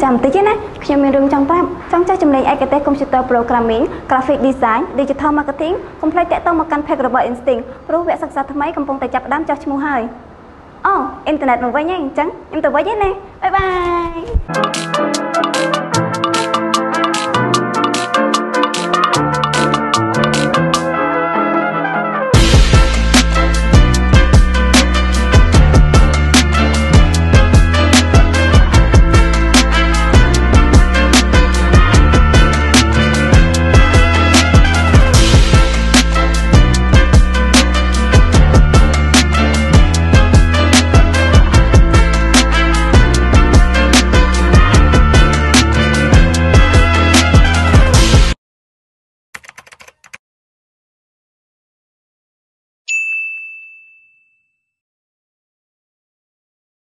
ចាំតិចណាខ្ញុំមានរឿងចង់ប្រាប់ចង់ចេះចំណេញឯកទេស Computer Programming Graphic Design Digital Marketing កុំភ្លេចតាក់ទងមកកាន់ Page របស់ Instinct ព្រោះវគ្គសិក្សាថ្មីកំពុងតែចាប់ផ្ដើមចុះឈ្មោះហើយអូអ៊ីនធឺណិតមកវិញហ្នឹងអញ្ចឹងខ្ញុំទៅវិញទេណាបាយបាយ